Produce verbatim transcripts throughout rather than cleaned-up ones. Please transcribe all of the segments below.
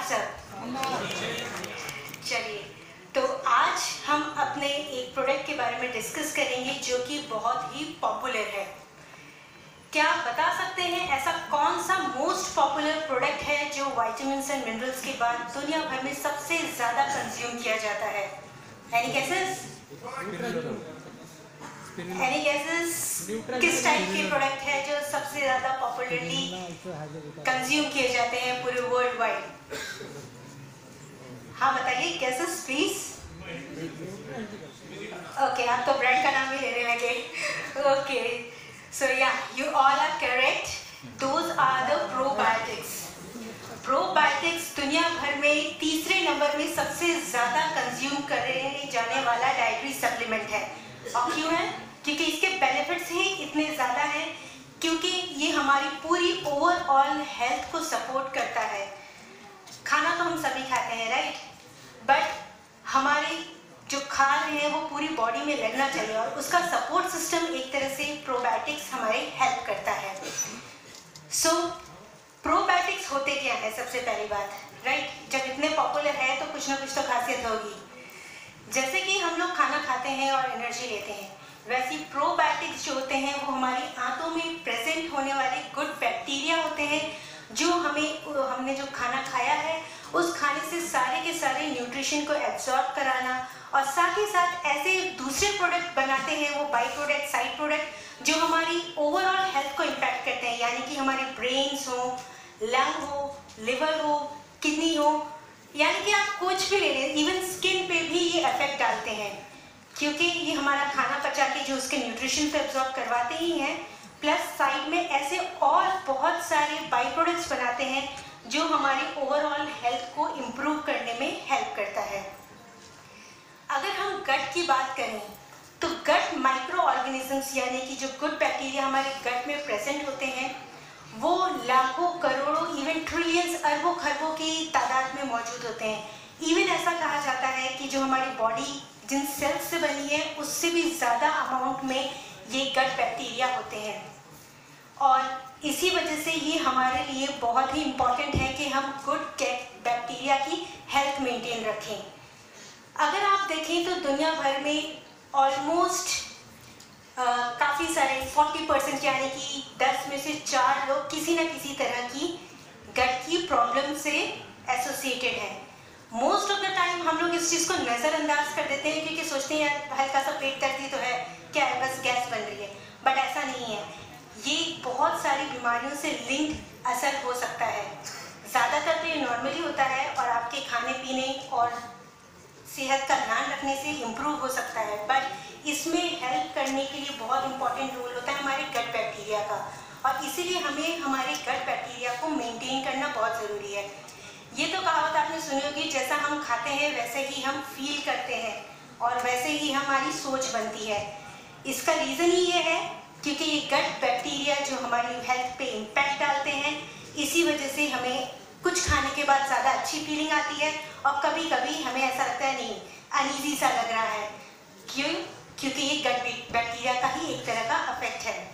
आप सब? चलिए, तो आज हम अपने एक प्रोडक्ट के बारे में डिस्कस करेंगे जो कि बहुत ही पॉपुलर है। क्या आप बता सकते हैं ऐसा कौन सा मोस्ट पॉपुलर प्रोडक्ट है जो विटामिन्स एंड मिनरल्स के बाद दुनिया भर में सबसे ज़्यादा कंज्यूम किया जाता है? Any guesses? Any guesses? किस टाइप के प्रोडक्ट है जो सबसे ज़्यादा पॉपुलरली कंज्यूम किए जाते हैं पूरे वर्ल्ड वाइड? हाँ बताइए, गेसेस प्लीज। ओके, आप तो ब्रांड का नाम ही लेने लगे। Okay, so ya you all are correct, those are the probiotics. Probiotics दुनिया भर में तीसरे नंबर में सबसे ज़्यादा कंज्यूम करने जाने वाला डाइटरी सप्लीमेंट है। और क्यों है? क्योंकि इसके बेनिफिट्स ही इतने ज़्यादा हैं, क्योंकि ये हमारी पूरी ओवरऑल हेल्थ को सपोर्ट करता है। खाना तो हम सभी खाते हैं, राइट? बट हमारे जो खा रहे हैं वो पूरी बॉडी में लगना चाहिए, और उसका सपोर्ट सिस्टम एक तरह से प्रोबायोटिक्स हमारे हेल्प करता है। सो so, प्रोबायोटिक्स होते क्या है? सबसे पहली बात, राइट, जब इतने पॉपुलर है तो कुछ ना कुछ तो खासियत होगी। जैसे कि हम लोग खाना खाते हैं और एनर्जी लेते हैं, वैसे प्रोबायोटिक्स जो होते हैं वो हमारी आंतों में प्रेजेंट होने वाले गुड बैक्टीरिया होते हैं, जो हमें हमने जो खाना खाया है उस खाने से सारे के सारे न्यूट्रिशन को एब्जॉर्ब कराना, और साथ ही साथ ऐसे दूसरे प्रोडक्ट बनाते हैं, वो बाई प्रोडक्ट, साइड प्रोडक्ट, जो हमारी ओवरऑल हेल्थ को इम्पैक्ट करते हैं। यानी कि हमारे ब्रेन्स हो, लंग हो, लिवर हो, किडनी हो, यानी कि आप कुछ भी ले लें, इवन स्किन पे भी ये इफेक्ट डालते हैं, क्योंकि ये हमारा खाना पचा के जो उसके न्यूट्रिशन को एब्जॉर्ब करवाते ही हैं, प्लस साइड में ऐसे और बहुत सारे बाई प्रोडक्ट्स बनाते हैं जो हमारी ओवरऑल हेल्थ को इम्प्रूव करने में हेल्प करता है। अगर हम गट की बात करें तो गट माइक्रो ऑर्गेनिजम्स, यानी कि जो गुड बैक्टीरिया हमारे गट में प्रेजेंट होते हैं, वो लाखों करोड़ों इवन ट्रिलियंस अरबों खरबों की तादाद में मौजूद होते हैं। इवन ऐसा कहा जाता है कि जो हमारी बॉडी जिन सेल्स से बनी है उससे भी ज़्यादा अमाउंट में ये गट बैक्टीरिया होते हैं, और इसी वजह से ये हमारे लिए बहुत ही इम्पॉर्टेंट है कि हम गुड बैक्टीरिया की हेल्थ मेंटेन रखें। अगर आप देखें तो दुनिया भर में ऑलमोस्ट काफ़ी सारे चालीस परसेंट, यानी कि दस में से चार लोग किसी न किसी तरह की गट की प्रॉब्लम से एसोसिएटेड हैं। मोस्ट ऑफ द टाइम हम लोग इस चीज़ को नज़रअंदाज कर देते हैं, क्योंकि सोचते हैं यार हल्का सा पेट दर्द ही तो है, क्या है, बस गैस बन रही है। बट ऐसा नहीं है, ये बहुत सारी बीमारियों से लिंक असर हो सकता है। ज़्यादातर तो ये नॉर्मली होता है और आपके खाने पीने और सेहत का ध्यान रखने से इम्प्रूव हो सकता है, बट इसमें हेल्प करने के लिए बहुत इंपॉर्टेंट रोल होता है हमारे गट बैक्टीरिया का, और इसीलिए हमें हमारे गट बैक्टीरिया को मेंटेन करना बहुत ज़रूरी है। ये तो कहावत आपने सुनी होगी, जैसा हम खाते हैं वैसे ही हम फील करते हैं और वैसे ही हमारी सोच बनती है। इसका रीज़न ही ये है क्योंकि ये गट बैक्टीरिया जो हमारी हेल्थ पे इम्पैक्ट डालते हैं, इसी वजह से हमें कुछ खाने के बाद ज़्यादा अच्छी फीलिंग आती है, और कभी कभी हमें ऐसा लगता है नहीं, अनईजी सा लग रहा है। क्यों? क्योंकि ये गट बैक्टीरिया का ही एक तरह का अफेक्ट है।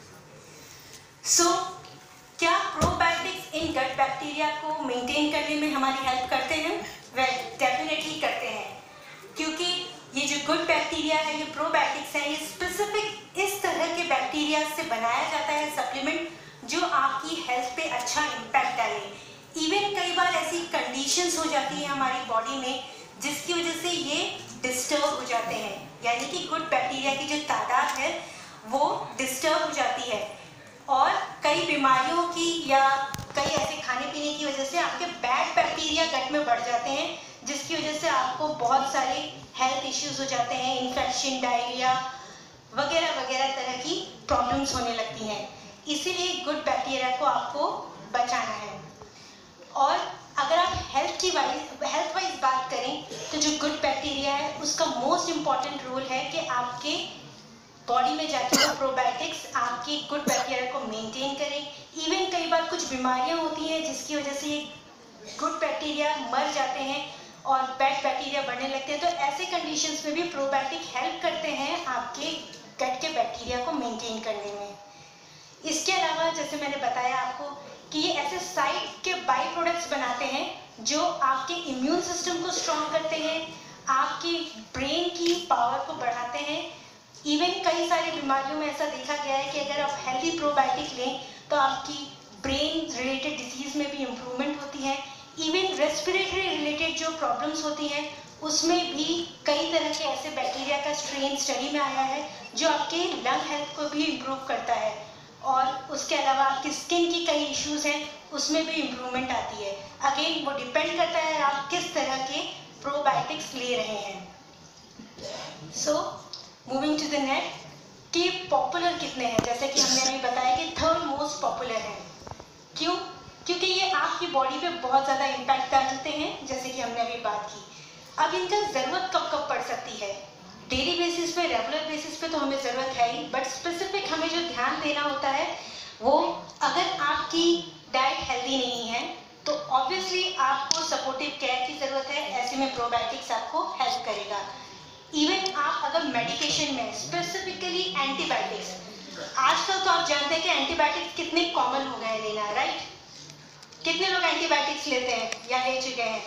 सो so, क्या प्रोबायोटिक्स इन गट बैक्टीरिया को मेंटेन करने में हमारी हेल्प करते हैं? वेल, डेफिनेटली करते हैं, क्योंकि ये जो गुड बैक्टीरिया है, ये प्रोबायोटिक्स है, ये स्पेसिफिक इस तरह के बैक्टीरिया से बनाया जाता है सप्लीमेंट जो आपकी हेल्थ पे अच्छा इम्पैक्ट डाले। इवन कई बार ऐसी कंडीशंस हो जाती है हमारी बॉडी में जिसकी वजह से ये डिस्टर्ब हो जाते हैं, यानी कि गुड बैक्टीरिया की जो तादाद है वो डिस्टर्ब हो जाती है, और कई बीमारियों की या कई ऐसे खाने पीने की वजह से आपके बैड बैक्टीरिया गट में बढ़ जाते हैं, जिसकी वजह से आपको बहुत सारे हेल्थ इश्यूज हो जाते हैं, इन्फेक्शन, डायरिया वगैरह वगैरह तरह की प्रॉब्लम्स होने लगती हैं। इसीलिए गुड बैक्टीरिया को आपको बचाना है। और अगर आप हेल्थ की वाइज हेल्थ वाइज बात करें तो जो गुड बैक्टीरिया है उसका मोस्ट इम्पॉर्टेंट रोल है कि आपके बॉडी में जाके वो प्रोबायोटिक्स आपके गुड बैक्टीरिया को मेंटेन करें। इवन कई बार कुछ बीमारियां होती हैं जिसकी वजह से गुड बैक्टीरिया मर जाते हैं और बैड बैक्टीरिया बढ़ने लगते हैं, तो ऐसे कंडीशंस में भी प्रोबायोटिक हेल्प करते हैं आपके गट के बैक्टीरिया को मेंटेन करने में। इसके अलावा जैसे मैंने बताया आपको कि ये ऐसे साइड के बाई प्रोडक्ट्स बनाते हैं जो आपके इम्यून सिस्टम को स्ट्रॉन्ग करते हैं, आपकी ब्रेन की पावर को बढ़ाते हैं। इवन कई सारी बीमारियों में ऐसा देखा गया है कि अगर आप हेल्दी प्रोबायोटिक लें तो आपकी ब्रेन रिलेटेड डिजीज़ में भी इम्प्रूवमेंट होती है। इवन रेस्पिरेटरी रिलेटेड जो प्रॉब्लम्स होती हैं उसमें भी कई तरह के ऐसे बैक्टीरिया का स्ट्रेन स्टडी में आया है जो आपके लंग हेल्थ को भी इम्प्रूव करता है, और उसके अलावा आपकी स्किन की कई इश्यूज हैं उसमें भी इम्प्रूवमेंट आती है। अगेन वो डिपेंड करता है आप किस तरह के प्रोबायोटिक्स ले रहे हैं। So moving to the next, कि पॉपुलर कितने हैं, जैसे कि हमने अभी बताया कि थर्ड मोस्ट पॉपुलर है। क्यों? क्योंकि ये आपकी बॉडी पे बहुत ज़्यादा इम्पैक्ट डालते हैं, जैसे कि हमने अभी बात की। अब इनका ज़रूरत कब कब पड़ सकती है? डेली बेसिस पे, रेगुलर बेसिस पे तो हमें ज़रूरत है ही, बट स्पेसिफिक हमें जो ध्यान देना होता है वो, अगर आपकी डाइट हेल्दी नहीं है तो ऑब्वियसली आपको सपोर्टिव केयर की ज़रूरत है। ऐसे में प्रोबायोटिक्स आपको हेल्प करेगा। इवन आप अगर मेडिकेशन में, स्पेसिफिकली एंटीबायोटिक्स, आजकल तो आप जानते हैं कि एंटीबायोटिक्स कितने कॉमन हो गए हैं लेना, राइट? कितने लोग एंटीबायोटिक्स लेते हैं या ले चुके हैं?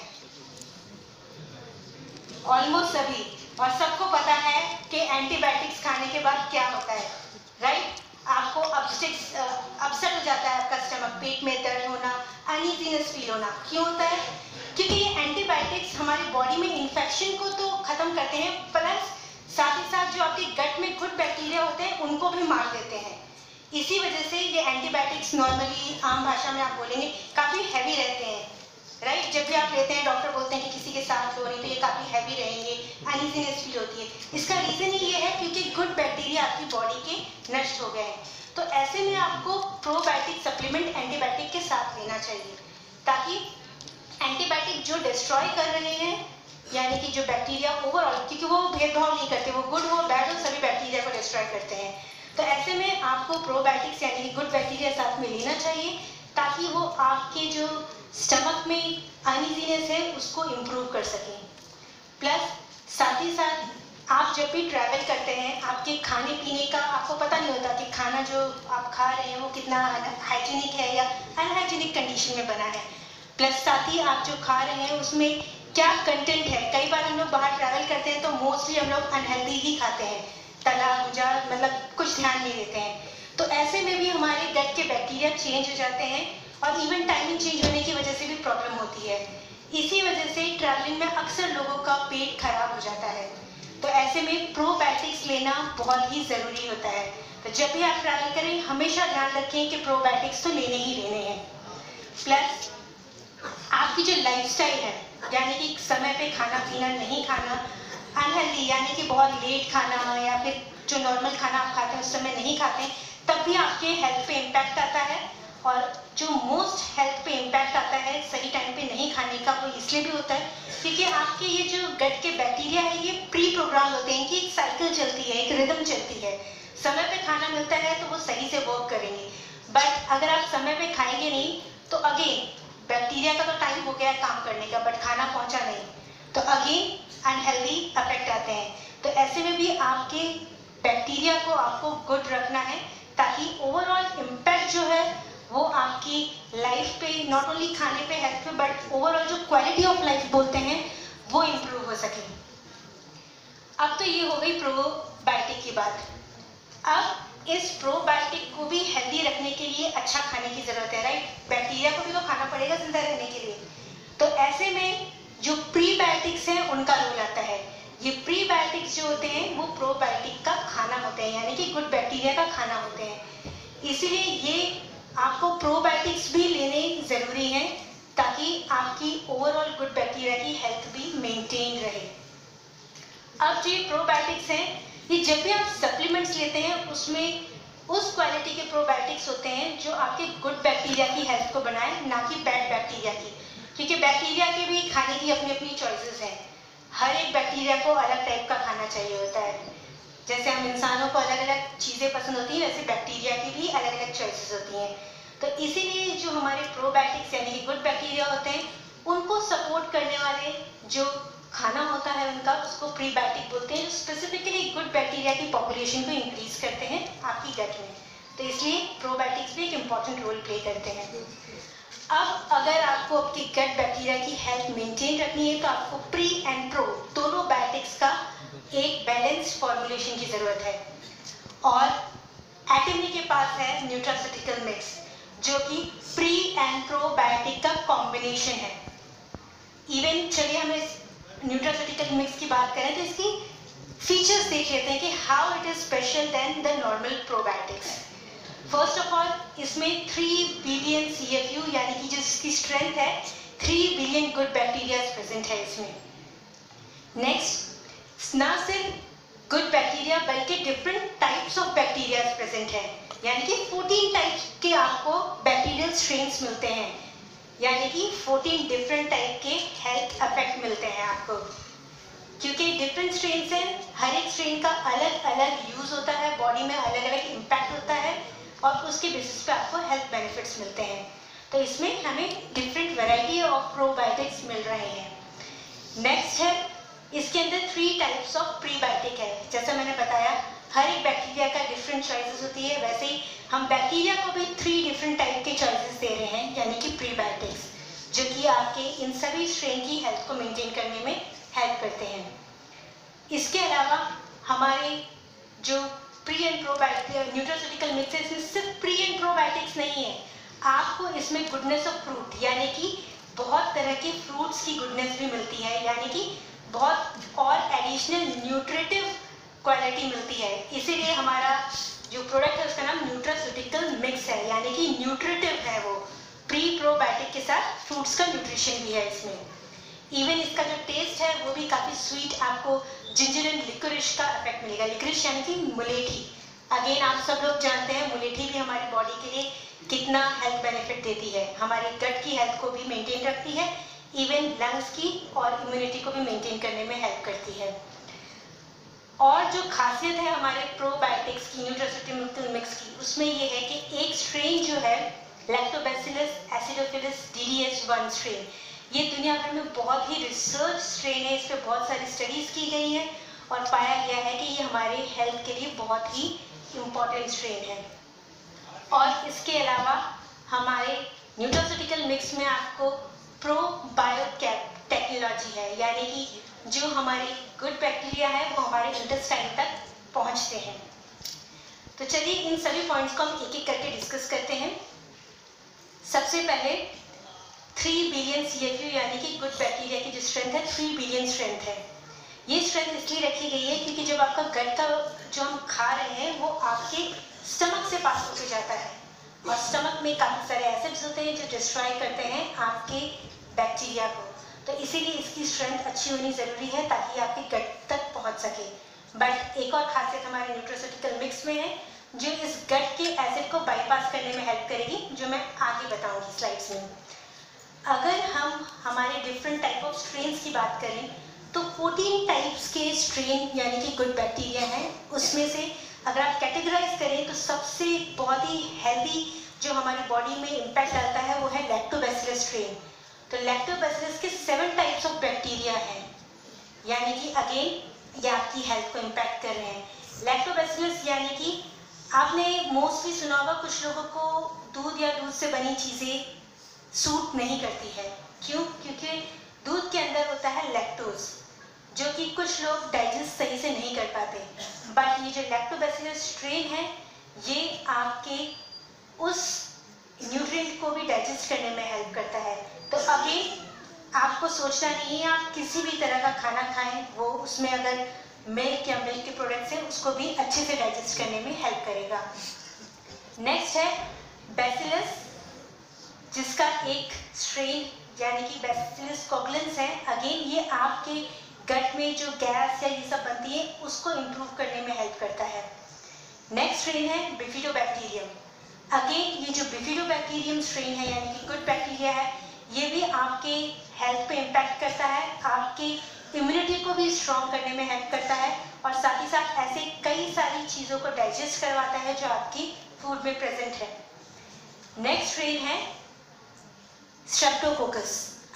ऑलमोस्ट सभी। और सबको पता है कि एंटीबायोटिक्स खाने के बाद क्या होता है, राइट? आपको अपसेट अपसेट हो जाता है आपका स्टमक, पेट में दर्द होना, अनईजीनेस फील होना। क्यों होता है? क्योंकि ये एंटीबायोटिक्स हमारी बॉडी में इन्फेक्शन को तो खत्म करते हैं, प्लस साथ ही साथ जो आपके गट में गुड बैक्टीरिया होते हैं उनको भी मार देते हैं। इसी वजह से ये एंटीबायोटिक्स नॉर्मली आम भाषा में आप बोलेंगे काफ़ी हैवी रहते हैं, राइट? जब भी आप लेते हैं डॉक्टर बोलते हैं कि किसी के साथ लो नहीं तो ये काफ़ी हैवी रहेंगे, अनईजीनेस फील होती है। इसका रीज़न ही ये है क्योंकि गुड बैक्टीरिया आपकी बॉडी के नष्ट हो गए हैं। तो ऐसे में आपको प्रोबायोटिक सप्लीमेंट एंटीबायोटिक के साथ लेना चाहिए, ताकि एंटीबायोटिक जो डिस्ट्रॉय कर रहे हैं, यानी कि जो बैक्टीरिया ओवरऑल, क्योंकि वो भेदभाव नहीं करते, वो गुड हो बैड हो सभी बैक्टीरिया को डिस्ट्रॉय करते हैं। तो ऐसे में आपको प्रोबायोटिक्स यानी कि गुड बैक्टीरिया साथ में लेना चाहिए, ताकि वो आपके जो स्टमक में अनईजीनेस है उसको इम्प्रूव कर सकें। प्लस साथ ही साथ आप जब भी ट्रैवल करते हैं, आपके खाने पीने का आपको पता नहीं होता कि खाना जो आप खा रहे हैं वो कितना हाइजीनिक है या अनहाइजीनिक कंडीशन में बना है। प्लस साथ ही आप जो खा रहे हैं उसमें क्या कंटेंट है। कई बार हम लोग बाहर ट्रैवल करते हैं तो मोस्टली हम लोग अनहेल्दी ही खाते हैं, तला भुजा, मतलब कुछ ध्यान नहीं देते हैं। तो ऐसे में भी हमारे गट के बैक्टीरिया चेंज हो जाते हैं, और इवन टाइमिंग चेंज होने की वजह से भी प्रॉब्लम होती है। इसी वजह से ट्रैवलिंग में अक्सर लोगों का पेट खराब हो जाता है। तो ऐसे में प्रोबायोटिक्स लेना बहुत ही ज़रूरी होता है। तो जब भी आप ट्रैवल करें हमेशा ध्यान रखें कि प्रोबायोटिक्स तो लेने ही लेने हैं। प्लस आपकी जो लाइफस्टाइल है, यानी कि समय पे खाना पीना नहीं खाना, अनहेल्दी यानी कि बहुत लेट खाना, या फिर जो नॉर्मल खाना आप खाते हैं उस समय नहीं खाते, तब भी आपके हेल्थ पे इम्पैक्ट आता है। और जो मोस्ट हेल्थ पे इम्पैक्ट आता है सही टाइम पे नहीं खाने का, वो इसलिए भी होता है क्योंकि आपके ये जो गट के बैक्टीरिया है ये प्री प्रोग्राम होते हैं कि एक साइकिल चलती है, एक रिदम चलती है। समय पे खाना मिलता है तो वो सही से वर्क करेंगे, बट अगर आप समय पे खाएंगे नहीं तो अगेन बैक्टीरिया का तो टाइम हो गया काम करने का, बट खाना पहुंचा नहीं, तो अगेन अनहेल्दी इफेक्ट आते हैं। तो ऐसे में भी आपके बैक्टीरिया को आपको गुड रखना है, ताकि ओवरऑल इम्पैक्ट जो है वो आपकी लाइफ पे, नॉट ओनली खाने पे, हेल्थ पे, बट ओवरऑल जो क्वालिटी ऑफ लाइफ बोलते हैं वो इम्प्रूव हो सके। अब तो ये हो गई प्रोबायोटिक की बात। अब इस प्रोबायोटिक को भी हेल्दी रखने के लिए अच्छा खाने की ज़रूरत है, राइट? बैक्टीरिया को भी तो खाना पड़ेगा जिंदा रहने के लिए। तो ऐसे में जो प्रीबायोटिक्स हैं उनका रोल आता है। ये प्रीबायोटिक्स जो होते हैं वो प्रोबायोटिक का खाना होते हैं, यानी कि गुड बैक्टीरिया का खाना होते हैं। इसीलिए ये आपको प्रोबायोटिक्स भी लेने ज़रूरी हैं, ताकि आपकी ओवरऑल गुड बैक्टीरिया की हेल्थ भी मेंटेन रहे। अब जो प्रोबायोटिक्स हैं, ये जब भी आप सप्लीमेंट्स लेते हैं उसमें उस क्वालिटी के प्रोबायोटिक्स होते हैं जो आपके गुड बैक्टीरिया की हेल्थ को बनाए, ना कि बैड बैक्टीरिया की। क्योंकि बैक्टीरिया के भी खाने की अपनी अपनी चॉइसेस हैं। हर एक बैक्टीरिया को अलग टाइप का खाना चाहिए होता है। जैसे हम इंसानों को अलग अलग चीज़ें पसंद होती हैं, वैसे बैक्टीरिया की भी अलग अलग चॉइसेस होती हैं। तो इसीलिए जो हमारे प्रोबायोटिक्स यानी कि गुड बैक्टीरिया होते हैं, उनको सपोर्ट करने वाले जो खाना होता है उनका, उसको प्रीबायोटिक बोलते हैं, जो स्पेसिफिकली गुड बैक्टीरिया की पॉपुलेशन को इंक्रीज करते हैं आपकी गट में। तो इसलिए प्रोबायोटिक्स भी एक इम्पॉर्टेंट रोल प्ले करते हैं। अब अगर आपको आपकी गट बैक्टीरिया की हेल्थ मेंटेन रखनी है तो आपको प्री एंड प्रो दोनों बायोटिक्स का एक बैलेंस्ड फॉर्मुलेशन की जरूरत है। और एटमी के पास है न्यूट्रास्यूटिकल मिक्स, जो कि प्री एंड प्रो बायोटिक का कॉम्बिनेशन है। इवन चलिए हम इस न्यूट्रास्यूटिकल मिक्स की बात करें तो इसकी फीचर्स देख लेते हैं कि how it is special then the normal probiotics. First of all, इसमें three billion C F U यानी कि जिसकी स्ट्रेंथ है three billion good bacteria present है इसमें। नेक्स्ट, ना सिर्फ गुड बैक्टीरिया बल्कि different types of bacteria present है, यानी कि फोर्टीन टाइप्स के आपको बैक्टीरियल स्ट्रेन्स मिलते हैं, यानी कि फोर्टीन डिफरेंट टाइप के हेल्थ इफेक्ट मिलते हैं आपको। क्योंकि डिफरेंट स्ट्रेन हैं, हर एक स्ट्रेन का अलग अलग यूज होता है, बॉडी में अलग अलग इम्पैक्ट होता है और उसके बेसिस पे आपको हेल्थ बेनिफिट्स मिलते हैं। तो इसमें हमें डिफरेंट वैरायटी ऑफ प्रोबायोटिक्स मिल रहे हैं। नेक्स्ट है, इसके अंदर थ्री टाइप्स ऑफ प्रीबायोटिक है। जैसा मैंने बताया, हर एक बैक्टीरिया का डिफरेंट चॉइसेस होती है, वैसे ही हम बैक्टीरिया को भी थ्री डिफरेंट टाइप के चॉइसेस दे रहे हैं, यानी कि प्रीबायोटिक्स, जो कि आपके इन सभी स्ट्रेन की हेल्थ को मेंटेन करने में हेल्प करते हैं। इसके अलावा हमारे जो pre and probiotic nutraceutical mix है, इसमें सिर्फ प्री एंड प्रोबायोटिक्स नहीं है, आपको इसमें गुडनेस ऑफ फ्रूट यानी कि बहुत तरह के फ्रूट्स की गुडनेस भी मिलती है, यानी कि बहुत और एडिशनल न्यूट्रिटिव क्वालिटी मिलती है। इसीलिए हमारा जो प्रोडक्ट है उसका नाम न्यूट्रास्यूटिकल मिक्स है, यानी कि न्यूट्रिटिव है वो, प्री प्रोबायोटिक के साथ फ्रूट्स का न्यूट्रिशन भी है इसमें। इवन इसका जो टेस्ट है वो भी काफ़ी स्वीट, आपको जिंजर एंड लिकोरिश का इफेक्ट मिलेगा। लिकोरिश यानी कि मुलेठी, अगेन आप सब लोग जानते हैं मुलेठी भी हमारी बॉडी के लिए कितना हेल्थ बेनिफिट देती है, हमारी गट की हेल्थ को भी मेंटेन रखती है, इवन लंग्स की और इम्यूनिटी को भी मेंटेन करने में हेल्प करती है। और जो खासियत है हमारे प्रोबायोटिक्स की, न्यूट्रास्यूटिकल मिक्स की, उसमें ये है कि एक स्ट्रेन जो है lactobacillus acidophilus D D S one strain, ये दुनिया भर में बहुत ही रिसर्च स्ट्रेन है, इस पर बहुत सारी स्टडीज़ की गई है और पाया गया है कि ये हमारे हेल्थ के लिए बहुत ही इम्पॉर्टेंट स्ट्रेन है। और इसके अलावा हमारे न्यूट्रास्यूटिकल मिक्स में आपको प्रोबायोकैप टेक्नोलॉजी है, यानी कि जो हमारी गुड बैक्टीरिया है वो हमारे इंटेस्टाइन तक पहुंचते हैं। तो चलिए इन सभी पॉइंट्स को हम एक एक करके डिस्कस करते हैं। सबसे पहले three billion C F U यानी कि गुड बैक्टीरिया की जो स्ट्रेंथ है थ्री बिलियन स्ट्रेंथ है। ये स्ट्रेंथ इसलिए रखी गई है क्योंकि जब आपका गट का जो हम खा रहे हैं वो आपके स्टमक से पास होकर जाता है और स्टमक में काफ़ी सारे एसिड्स होते हैं जो डिस्ट्रॉय करते हैं आपके बैक्टीरिया को, तो इसीलिए इसकी स्ट्रेंथ अच्छी होनी ज़रूरी है ताकि आपके गट तक पहुंच सके। बट एक और खासियत हमारे न्यूट्रास्यूटिकल मिक्स में है जो इस गट के एसिड को बाईपास करने में हेल्प करेगी, जो मैं आगे बताऊंगी स्लाइड्स में। अगर हम हमारे डिफरेंट टाइप ऑफ स्ट्रेन्स की बात करें तो फोर्टीन टाइप्स के स्ट्रेन यानी कि गुड बैक्टीरिया हैं, उसमें से अगर आप कैटेगराइज करें तो सबसे बहुत ही हेल्दी जो हमारी बॉडी में इम्पैक्ट डालता है वो है लैक्टोबैसिलस स्ट्रेन। तो लैक्टोबैसिलस के सेवन टाइप्स ऑफ बैक्टीरिया हैं, यानी कि अगेन ये आपकी हेल्थ को इम्पैक्ट कर रहे हैं। लैक्टोबैसिलस यानी कि आपने मोस्टली सुना होगा कुछ लोगों को दूध या दूध से बनी चीज़ें सूट नहीं करती है। क्यों? क्योंकि दूध के अंदर होता है लैक्टोज, जो कि कुछ लोग डाइजेस्ट सही से नहीं कर पाते। बट ये जो लैक्टोबैसिलस स्ट्रेन है ये आपके उस न्यूट्रिएंट को भी डाइजेस्ट करने में हेल्प करता है। तो अगेन आपको सोचना नहीं है, आप किसी भी तरह का खाना खाएं वो उसमें अगर मिल्क या मिल्क के प्रोडक्ट्स हैं उसको भी अच्छे से डाइजेस्ट करने में हेल्प करेगा। नेक्स्ट है बैसिलस, जिसका एक स्ट्रेन यानी कि बैसिलस कोगुलेंस है। अगेन ये आपके गट में जो गैस या ये सब बनती है उसको इम्प्रूव करने में हेल्प करता है। नेक्स्ट स्ट्रेन है बिफिडोबैक्टीरियम। अगेन ये जो बिफिडोबैक्टीरियम स्ट्रेन है यानी कि गुड बैक्टीरिया है, ये भी आपके हेल्थ पे इम्पैक्ट करता है, आपके इम्यूनिटी को भी स्ट्रॉन्ग करने में हेल्प करता है और साथ ही साथ ऐसे कई सारी चीज़ों को डाइजेस्ट करवाता है जो आपकी फूड में प्रेजेंट है। नेक्स्ट स्ट्रेन है स्ट्रेप्टोकोकस।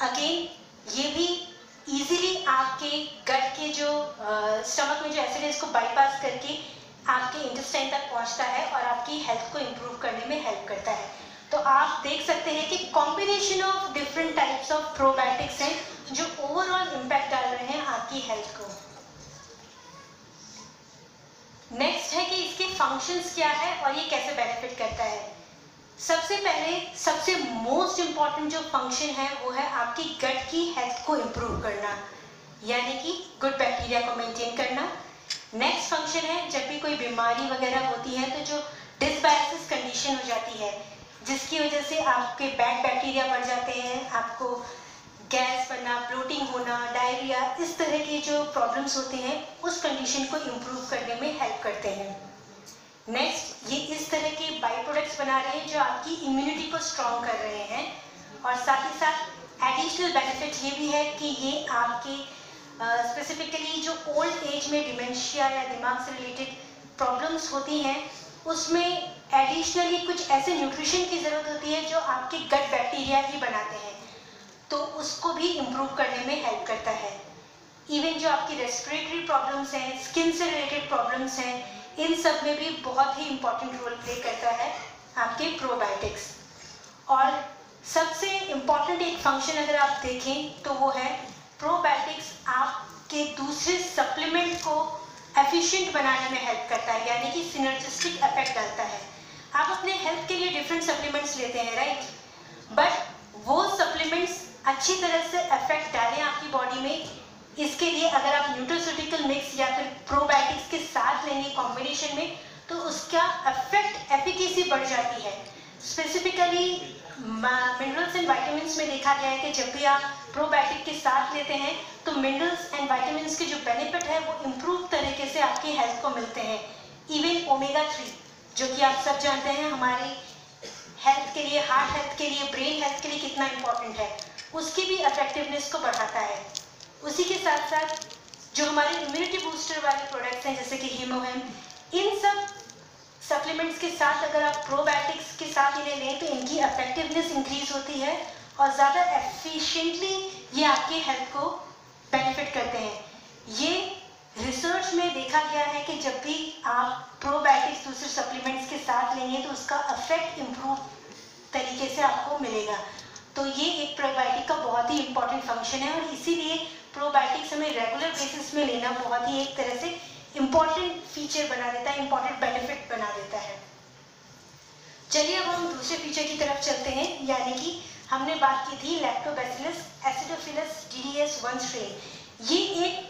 अगेन ये भी इजीली आपके गट के जो स्टमक में जो एसिड है इसको बाईपास करके आपके इंटेस्टाइन तक पहुंचता है और आपकी हेल्थ को इम्प्रूव करने में हेल्प करता है। तो आप देख सकते हैं कि combination of different types of probiotics हैं जो ओवरऑल इम्पैक्ट डाल रहे हैं आपकी हेल्थ को। नेक्स्ट है कि इसके फंक्शंस क्या है और ये कैसे बेनिफिट करता है। सबसे पहले सबसे मोस्ट इम्पॉर्टेंट जो फंक्शन है वो है आपकी गट की हेल्थ को इम्प्रूव करना, यानी कि गुड बैक्टीरिया को मेंटेन करना। नेक्स्ट फंक्शन है जब भी कोई बीमारी वगैरह होती है तो जो डिसबैलेंस कंडीशन हो जाती है जिसकी वजह से आपके बैड बैक्टीरिया बढ़ जाते हैं, आपको गैस बनना, ब्लोटिंग होना, डायरिया, इस तरह के जो प्रॉब्लम्स होते हैं उस कंडीशन को इम्प्रूव करने में हेल्प करते हैं। नेक्स्ट, ये इस तरह के बाई प्रोडक्ट्स बना रहे हैं जो आपकी इम्यूनिटी को स्ट्रॉन्ग कर रहे हैं, और साथ ही साथ एडिशनल बेनिफिट ये भी है कि ये आपके स्पेसिफिकली uh, जो ओल्ड एज में डिमेंशिया या दिमाग से रिलेटेड प्रॉब्लम्स होती हैं उसमें एडिशनली कुछ ऐसे न्यूट्रिशन की ज़रूरत होती है जो आपके गट बैक्टीरिया ही बनाते हैं, तो उसको भी इम्प्रूव करने में हेल्प करता है। इवन जो आपकी रेस्पिरेटरी प्रॉब्लम्स हैं, स्किन से रिलेटेड प्रॉब्लम्स हैं, इन सब में भी बहुत ही इम्पॉर्टेंट रोल प्ले करता है आपके प्रोबायोटिक्स। और सबसे इम्पॉर्टेंट एक फंक्शन अगर आप देखें तो वो है प्रोबायोटिक्स आपके दूसरे सप्लीमेंट को एफिशिएंट बनाने में हेल्प करता है, यानी कि सिनर्जिस्टिक इफेक्ट डालता है। आप अपने हेल्थ के लिए डिफरेंट सप्लीमेंट्स लेते हैं, राइट, बट वो सप्लीमेंट्स अच्छी तरह से इफेक्ट डालें आपकी बॉडी में, इसके लिए अगर आप न्यूट्रास्यूटिकल मिक्स या फिर प्रोबायोटिक्स के साथ लेंगे कॉम्बिनेशन में तो उसका इफेक्ट एफिकेसी बढ़ जाती है। स्पेसिफिकली मिनरल्स एंड वाइटामिन्स में देखा गया है कि जब भी आप प्रोबायोटिक के साथ लेते हैं तो मिनरल्स एंड वाइटामिन्स के जो बेनिफिट है वो इम्प्रूव तरीके से आपकी हेल्थ को मिलते हैं। इवन ओमेगा थ्री जो कि आप सब जानते हैं हमारी हेल्थ के लिए, हार्ट हेल्थ के लिए, ब्रेन हेल्थ के लिए कितना इम्पोर्टेंट है, उसकी भी इफेक्टिवनेस को बढ़ाता है। उसी के साथ साथ जो हमारे इम्यूनिटी बूस्टर वाले प्रोडक्ट्स हैं जैसे कि हीमोहिम, इन सब सप्लीमेंट्स के साथ अगर आप प्रोबायोटिक्स के साथ इन्हें लें तो इनकी इफेक्टिवनेस इंक्रीज होती है और ज़्यादा एफिशिएंटली ये आपके हेल्थ को बेनिफिट करते हैं। ये रिसर्च में देखा गया है कि जब भी आप प्रोबायोटिक्स दूसरे सप्लीमेंट्स के साथ लेंगे तो उसका इफेक्ट इम्प्रूव तरीके से आपको मिलेगा। तो ये एक प्रोबायोटिक का बहुत ही इंपॉर्टेंट फंक्शन है और इसीलिए प्रोबायोटिक्स हमें रेगुलर बेसिस में लेना बहुत ही एक तरह से इम्पॉर्टेंट फीचर बना देता है, इम्पॉर्टेंट बेनिफिट बना देता है। चलिए अब हम दूसरे फीचर की तरफ चलते हैं, यानी कि हमने बात की थी lactobacillus acidophilus D D S one strain. ये एक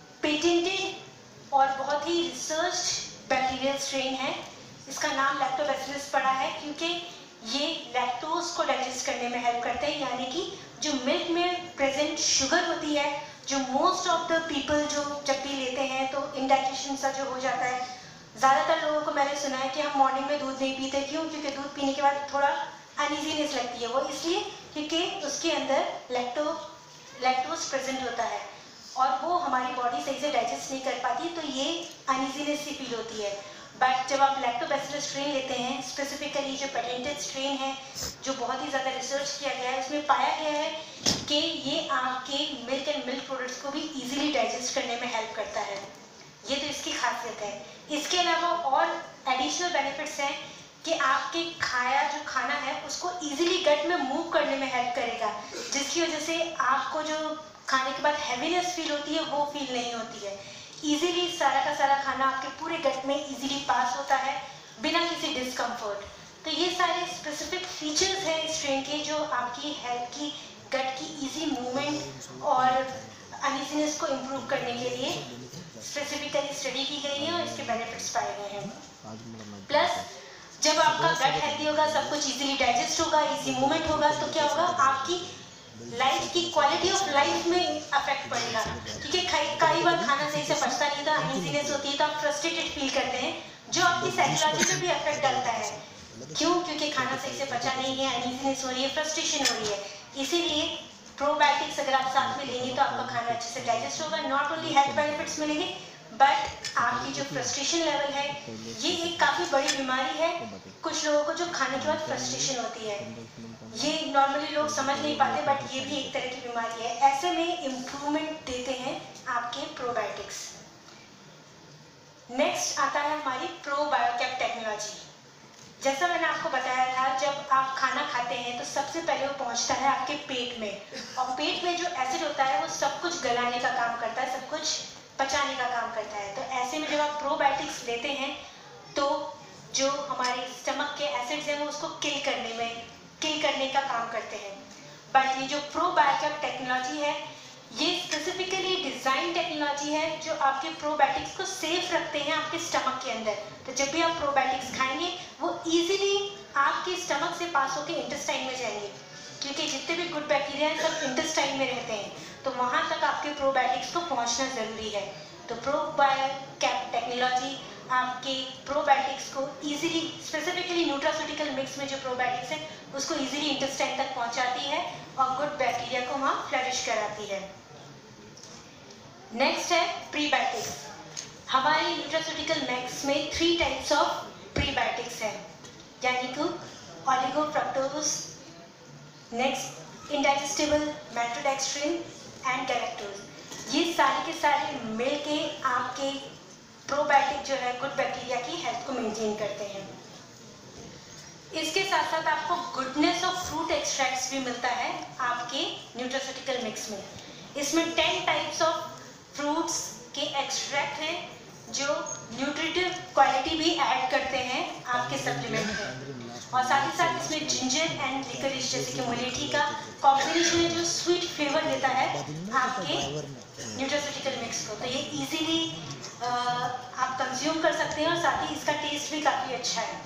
पेटेंटेड और बहुत ही रिसर्च बैक्टीरियल स्ट्रेन है। इसका नाम लैक्टोबैसिलस पड़ा है क्योंकि ये लैक्टोज को डाइजेस्ट करने में हेल्प करते हैं, यानी कि जो मिल्क में प्रेजेंट शुगर होती है जो मोस्ट ऑफ द पीपल जो जब भी लेते हैं तो इंडाइजेशन सा जो हो जाता है। ज़्यादातर लोगों को मैंने सुना है कि हम मॉर्निंग में दूध नहीं पीते, क्यों? क्योंकि दूध पीने के बाद थोड़ा अनइजीनेस लगती है, वो इसलिए क्योंकि उसके अंदर लैक्टो लैक्टोज प्रेजेंट होता है और वो हमारी बॉडी सही से डाइजेस्ट नहीं कर पाती, तो ये अनइजीनेस सी फील होती है। बट जब आप लैक्टोबैसिलस स्ट्रेन लेते हैं, स्पेसिफिकली जो पेटेंटेड स्ट्रेन है जो बहुत ही ज़्यादा रिसर्च किया गया है, उसमें पाया गया है कि ये आपके मिल्क एंड मिल्क प्रोडक्ट्स को भी इजीली डाइजेस्ट करने में हेल्प करता है। ये तो इसकी खासियत है। इसके अलावा और एडिशनल बेनिफिट्स हैं कि आपके खाया जो खाना है उसको इजीली गट में मूव करने में हेल्प करेगा, जिसकी वजह से आपको जो खाने के बाद हैवीनेस फील होती है वो फील नहीं होती है। इजीली सारा का सारा खाना आपके पूरे गट में इजीली पास होता है बिना किसी डिस्कम्फर्ट। तो ये सारे स्पेसिफिक फीचर्स हैं इस स्ट्रेन के जो आपकी हेल्थ की, गट की इजी मूवमेंट और अनइजीनेस को इम्प्रूव करने के लिए स्पेसिफिकली स्टडी की गई है और इसके बेनिफिट्स पाए गए हैं। प्लस जब आपका गट हेल्दी होगा, सब कुछ इजीली डाइजेस्ट होगा, इजी मूवमेंट होगा, तो क्या होगा, आपकी लाइफ की क्वालिटी ऑफ लाइफ में अफेक्ट पड़ेगा। क्योंकि कई बार खाना सही से पचता नहीं था, अनइजीनेस होती है, तो आप फ्रस्ट्रेटेड फील करते हैं, जो आपकी साइकोलॉजी पे भी अफेक्ट डालता है। क्यों? क्योंकि खाना सही से पचा नहीं है, अनइजीनेस हो रही है, फ्रस्ट्रेशन हो रही है। इसीलिए प्रोबायोटिक्स अगर आप साथ में लेंगे तो आपका खाना अच्छे से डाइजेस्ट होगा, नॉट ओनली हेल्थ बेनिफिट्स मिलेंगे बट आपकी जो फ्रस्ट्रेशन लेवल है, ये एक काफ़ी बड़ी बीमारी है। कुछ लोगों को जो खाने के बाद फ्रस्ट्रेशन होती है, ये नॉर्मली लोग समझ नहीं पाते, बट ये भी एक तरह की बीमारी है। ऐसे में इम्प्रूवमेंट देते हैं आपके प्रोबायोटिक्स। नेक्स्ट आता है हमारी प्रोबायोकेप टेक्नोलॉजी। जैसा मैंने आपको बताया था, जब आप खाना खाते हैं तो सबसे पहले वो पहुंचता है आपके पेट में, और पेट में जो एसिड होता है वो सब कुछ गलाने का काम करता है, सब कुछ पचाने का काम करता है। तो ऐसे में जब आप प्रोबायोटिक्स लेते हैं तो जो हमारे स्टमक के एसिड्स हैं वो उसको किल करने में किल करने का काम करते हैं। बट ये जो प्रोबायोटिक टेक्नोलॉजी है, ये स्पेसिफिकली डिज़ाइन टेक्नोलॉजी है जो आपके प्रोबायोटिक्स को सेफ रखते हैं आपके स्टमक के अंदर। तो जब भी आप प्रोबायोटिक्स खाएंगे वो इजीली आपके स्टमक से पास होकर इंटेस्टाइन में जाएंगे, क्योंकि जितने भी गुड बैक्टीरिया हैं सब इंटेस्टाइन में रहते हैं, तो वहाँ तक आपके प्रोबायोटिक्स को पहुँचना ज़रूरी है। तो प्रोबायोटिक टेक्नोलॉजी आपके प्रोबायोटिक्स को इजीली, स्पेसिफिकली न्यूट्रास्यूटिकल मिक्स में जो प्रोबायोटिक्स है उसको इजीली इंटेस्टाइन तक पहुँचाती है और गुड बैक्टीरिया को वहाँ फ्लरिश कराती है। नेक्स्ट है प्रीबायोटिक्स। हमारे न्यूट्रास्यूटिकल मिक्स में थ्री टाइप्स ऑफ प्रीबायोटिक्स हैं, यानी कि oligofructose, next indigestible maltodextrin and galactose. ये सारे के सारे मिलके आपके प्रोबायोटिक जो है गुड बैक्टीरिया की हेल्थ को मेंटेन करते हैं। इसके साथ साथ आपको गुडनेस ऑफ फ्रूट एक्सट्रैक्ट्स भी मिलता है आपके न्यूट्रास्यूटिकल मिक्स में। इसमें टेन टाइप्स ऑफ फ्रूट्स के एक्सट्रैक्ट हैं जो न्यूट्रिटिव क्वालिटी भी ऐड करते हैं आपके सप्लीमेंट में, और साथ ही साथ इसमें जिंजर एंड लिकरिश जैसे कि मुलेठी का कॉम्बिनेशन है जो स्वीट फ्लेवर देता है आपके न्यूट्रास्यूटिकल मिक्स को। तो ये इजीली आप कंज्यूम कर सकते हैं और साथ ही इसका टेस्ट भी काफ़ी अच्छा है।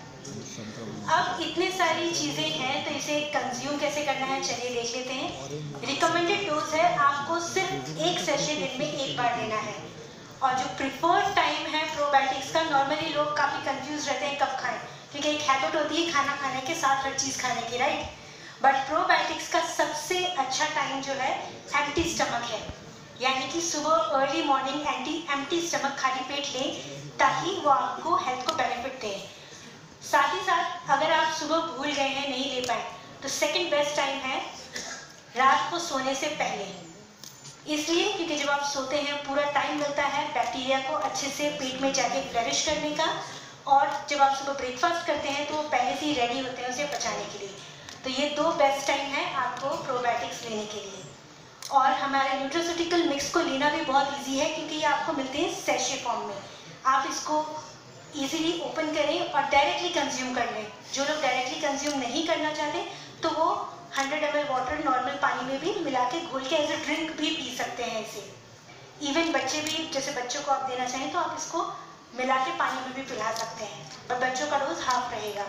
अब इतने सारी चीज़ें हैं तो इसे कंज्यूम कैसे करना है चलिए देख लेते हैं। रिकमेंडेड डोज है आपको सिर्फ एक सेशे दिन में एक बार लेना है, और जो प्रिफर्ड टाइम है प्रोबायोटिक्स का, नॉर्मली लोग काफ़ी कंफ्यूज रहते हैं कब खाएं, क्योंकि एक हैबिट होती है खाना खाने के साथ हर चीज़ खाने की, राइट। बट प्रोबायोटिक्स का सबसे अच्छा टाइम जो है एम्प्टी स्टमक है, यानी कि सुबह early morning anti empty stomach खाली पेट लें ताकि वो आपको हेल्थ को बेनिफिट दे। साथ ही साथ अगर आप सुबह भूल गए हैं, नहीं ले पाए, तो सेकंड बेस्ट टाइम है रात को सोने से पहले, इसलिए क्योंकि जब आप सोते हैं पूरा टाइम मिलता है बैक्टीरिया को अच्छे से पेट में जाके फ्लरिश करने का, और जब आप सुबह ब्रेकफास्ट करते हैं तो वो पहले से ही रेडी होते हैं उसे पचाने के लिए। तो ये दो बेस्ट टाइम है आपको प्रोबायोटिक्स लेने के लिए। और हमारे न्यूट्रास्यूटिकल मिक्स को लेना भी बहुत ईजी है, क्योंकि ये आपको मिलते हैं सैशे फॉर्म में। आप इसको इजीली ओपन करें और डायरेक्टली कंज्यूम कर लें। जो लोग डायरेक्टली कंज्यूम नहीं करना चाहते तो वो hundred M L water normal पानी में भी मिला के घोल के एज ए ड्रिंक भी पी सकते हैं इसे। इवन बच्चे भी, जैसे बच्चों को आप देना चाहें तो आप इसको मिला के पानी में भी पिला सकते हैं, पर बच्चों का डोज हाफ रहेगा।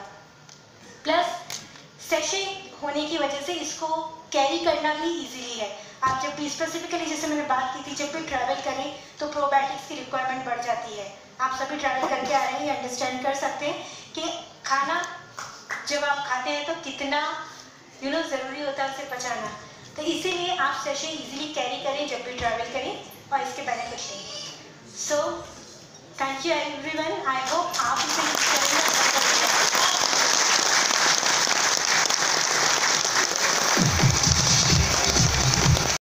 प्लस सैशे होने की वजह से इसको कैरी करना भी इजीली है। आप जब भी, स्पेसिफिकली जैसे मैंने बात की थी, जब भी ट्रैवल करें तो प्रोबायोटिक्स की रिक्वायरमेंट बढ़ जाती है। आप सभी ट्रैवल करके आ रहे हैं, अंडरस्टैंड कर सकते हैं कि खाना जब आप खाते हैं तो कितना यू नो ज़रूरी होता है उसे पचाना। तो इसीलिए आप सैशे इजीली कैरी करें जब भी ट्रैवल करें और इसके बेनिफिट लें। So thank you everyone. I hope आप